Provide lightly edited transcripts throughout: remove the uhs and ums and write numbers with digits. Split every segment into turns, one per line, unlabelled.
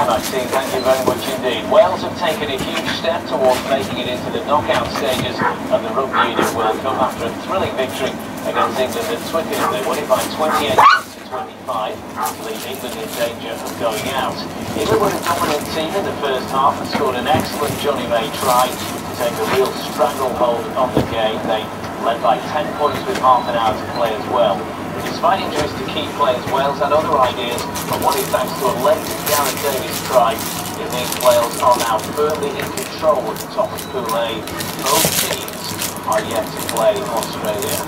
Maxine, thank you very much indeed. Wales have taken a huge step towards making it into the knockout stages of the Rugby Union World Cup after a thrilling victory against England at Twickenham. They won it by 28 to 25 to leave England in danger of going out. England were a dominant team in the first half and scored an excellent Johnny May try to take a real stranglehold on the game. They led by 10 points with half an hour to play as well. Despite injuries to key players, Wales had other ideas, but what is thanks to a late Gareth Davies try, it means Wales are now firmly in control at the top of Pool A. Both teams are yet to play Australia.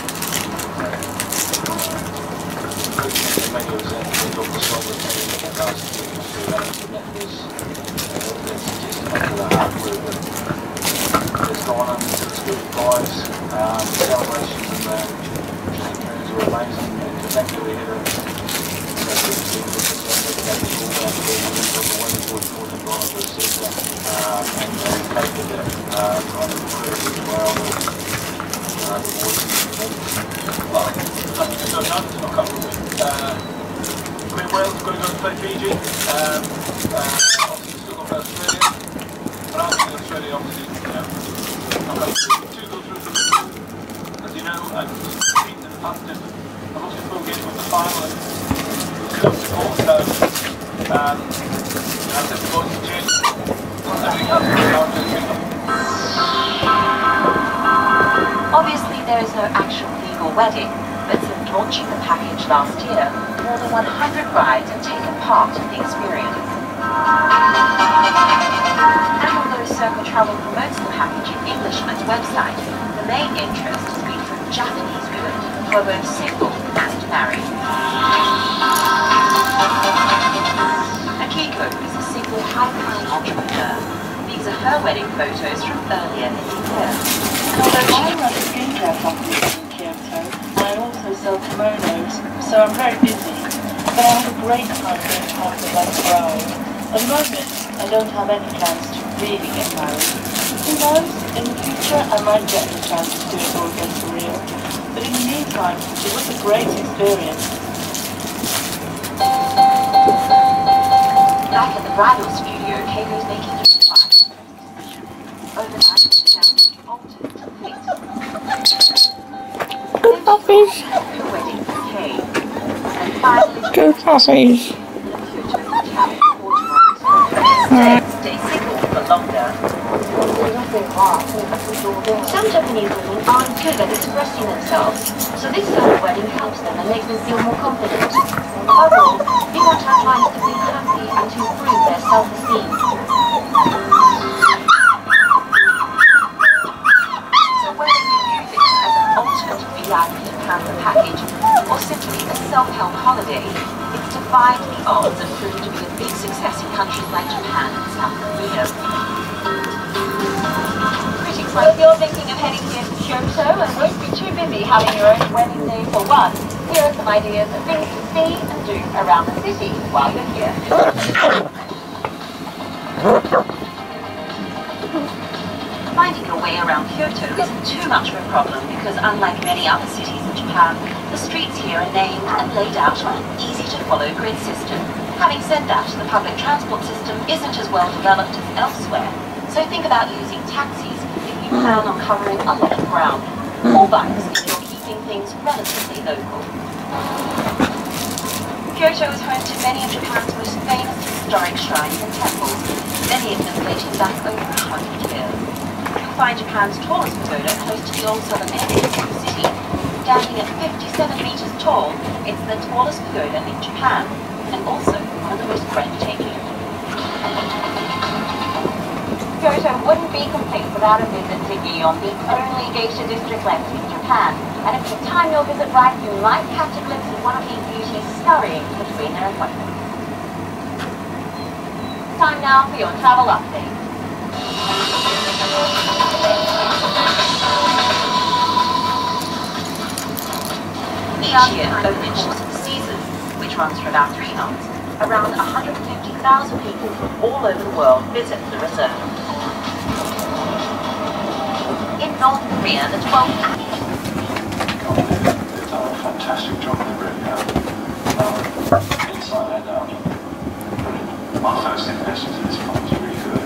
Celebrations and celebrations were amazing. Thankfully, we had a good team with us and taken it on the crew as well. Well, nothing to go down, it's not comfortable. Queen Wales is going to go and play Fiji. Obviously, still got Australia. But I think Australia, obviously, I'm going to go through the group. As you know, I've seen in the past, I've also full game with the final and before, so I said the boys to change everything else to the kingdom.
Obviously there is no actual legal wedding, but since launching the package last year, more than 100 brides have taken part in the experience. And although Circle Travel promotes the package in English on its website, the main interest has been from Japanese women who are both single and married. Akiko is a single high-flying entrepreneur. These are her wedding photos from earlier in the year. And although
I run a skincare company in Kyoto, I also sell kimonos, so I'm very busy. But I have a great time being part of the bride. At the moment, I don't have any plans to really get married. Who knows, in the future I might get the chance to do it all again for real. But in the meantime, it was a great experience.
Back at the bridal studio, Keiko's making a surprise. Overnight, the sound altered complete.
Good puppies.
Her wedding bouquet. And finally,
Good puppies.
Stay single for longer. Some Japanese women aren't good at expressing themselves, so this sort of wedding helps them and makes them feel more confident. Overall, we want our clients to be happy and to improve their self-esteem. So whether you view this as an ultimate VIP camper package or simply a self-help holiday, it's defied the odds and proved to be a big success in countries like Japan and South Korea. Critics like you're thinking of heading here to Kyoto and won't be too busy having your own wedding day for one. Here are some ideas of things to see and do around the city while you're here. Finding your way around Kyoto isn't too much of a problem because unlike many other cities in Japan, the streets here are named and laid out on an easy-to-follow grid system. Having said that, the public transport system isn't as well developed as elsewhere, so think about using taxis if you plan on covering a lot of ground, or bikes if you're keeping things relatively local. Kyoto is home to many of Japan's most famous historic shrines and temples, many of them dating back over 100 years. You'll find Japan's tallest pagoda close to the old southern entrance of the city. Standing at 57 meters tall, it's the tallest pagoda in Japan, and also one of the most breathtaking. Kyoto wouldn't be complete without a visit to Gion, the only geisha district left in Japan. And if you time your visit right, you might catch a glimpse of one of these beauties scurrying between their appointments. Time now for your travel update. Each year, over the course of the season, which runs for about 3 months, around 150,000 people from all over the world visit the reserve. In North Korea, the 12th
They've done a fantastic job with it, inside and out. Brilliant. My first impressions of this farm is really good.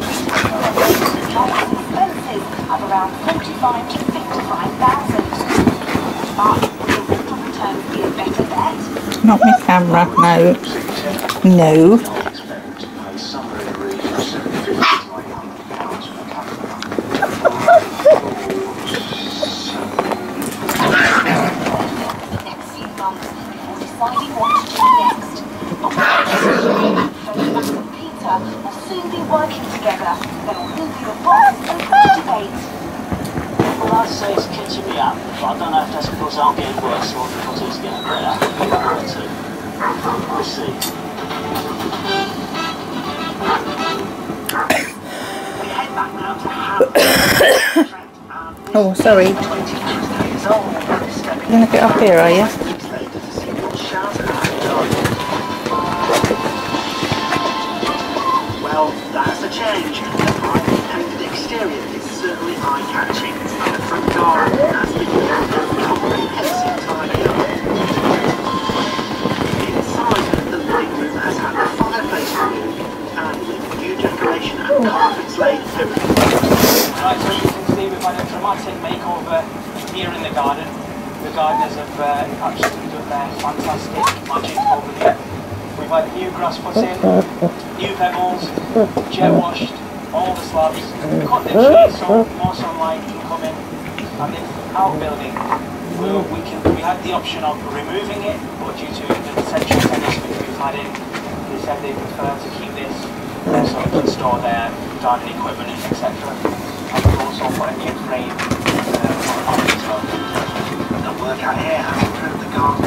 Expenses of around 45 to 55,000. But will rental returns be a better bet?
Not my camera, no. No.
I expect to pay somewhere in the region of £750 to £800 for a couple of months.
Next few months before deciding what to do next. Max and Peter will soon be working together. They will be the boss and the debate.
Well, I'd say it's catching me up, but I don't know if that's because I'm getting worse or because it's getting better. One or two. We'll see. We head back now to Hampton.
Oh, sorry.
20 years old.
You're going to get up here, are you?
Well, that's a change. The brightly painted exterior is certainly eye-catching. The front garden has been comprehensive tidy up. Inside, the living room has had the fireplace removed and with new decoration and carpets laid everything.
Right, so you can see we've had a dramatic makeover here in the garden. The gardeners have absolutely done their fantastic magic over here. We've had new grass put in, new pebbles, jet washed, all the slabs, cut the trees so more sunlight can come in, and this outbuilding, we had the option of removing it, but due to the central tenants which we've had in, they said they prefer to keep this so they can store their garden equipment, etc. And we've also put a new frame on it as well.
The work out here has improved the garden.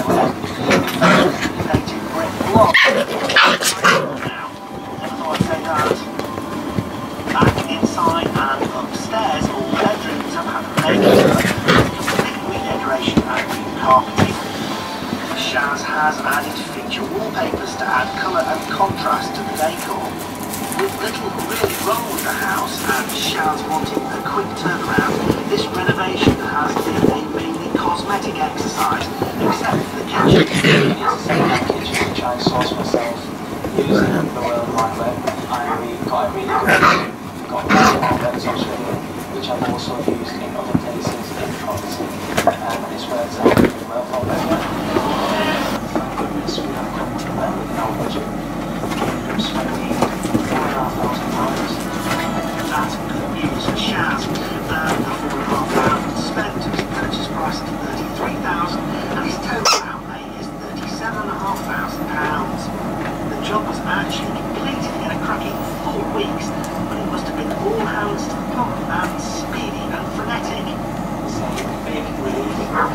Native brick block. Now, never thought I'd say that. Back inside and upstairs, all bedrooms have had a complete redecoration and new carpeting. Shaz has added feature wallpapers to add colour and contrast to the decor. With little really wrong with the house and Shaz wanting a quick turnaround, this renovation has been a mainly cosmetic exercise, except for the kitchen.
It's the same kitchen which I sourced myself using the World Wide Web, and we got a really good kitchen. Got outlets Australia, which I've also used in other places in property, and this works out really well for them. Thank goodness we have come to well within our budget. We ended up spending £4,500.
That's good news for Shaz. The £4,500 spent, his purchase price is £33,000 and his total outlay is £37,500. The job was actually completed in a cracking 4 weeks, but it must have been all hands to the pump and speedy and frenetic.
It's a big relief.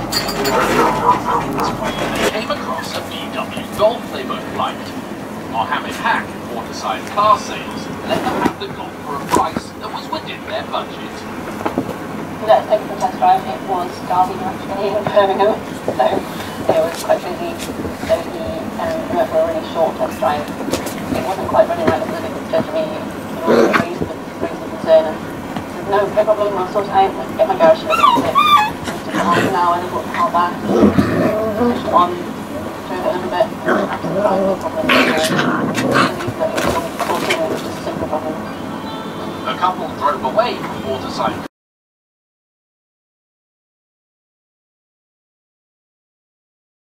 They came across a VW Golf they both liked. Mohammed Hack, Waterside Car Sales, let them have the Golf for a price that was within their budget.
Let's take the test drive. It was Derby actually in Birmingham, so it was quite busy. So he went for a really short test drive. It wasn't quite running right because it was judging me. It was raised the concern and said, no problem, I'll sort it out. Let's get my garage to fix it. It took half an hour and I brought the car back. Pushed on, drove it a little bit. Absolutely no problem. It was just a simple problem.
The couple drove away from Waterside